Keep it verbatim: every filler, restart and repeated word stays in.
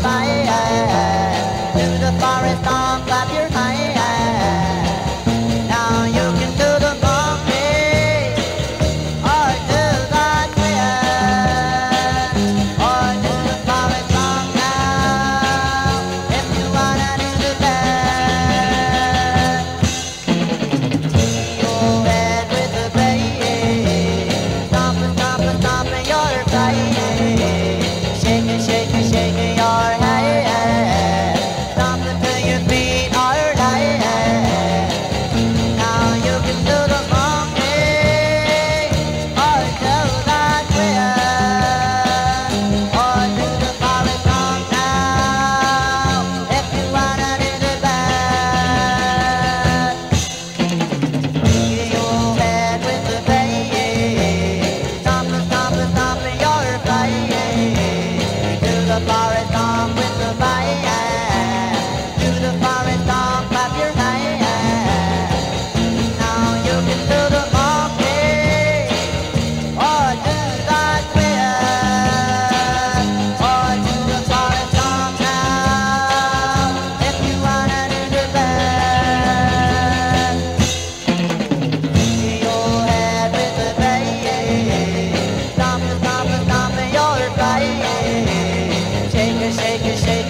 fire. To the forest song, clap your hands. Now you can do the monkey, or do the twist, or do the forest song now, if you wanna do the best. Go ahead with the bass, stomping, stomping, stomping your face, shaking, shaking, shaking your head, stomping till your feet are light. Now you can do the monkey, or do the twist, or do the forest song now, if you wanna do the best. Your head with the bass, stomping, stomping, stomping your face. Do the forest song with the bass. Do the forest song, clap your hands. Now you can do the monkey, or do the twist, or do the forest song now, if you wanna do the best. Your head with the bass, stomping, stomping, stomping your face, shake it, shake it, shake it.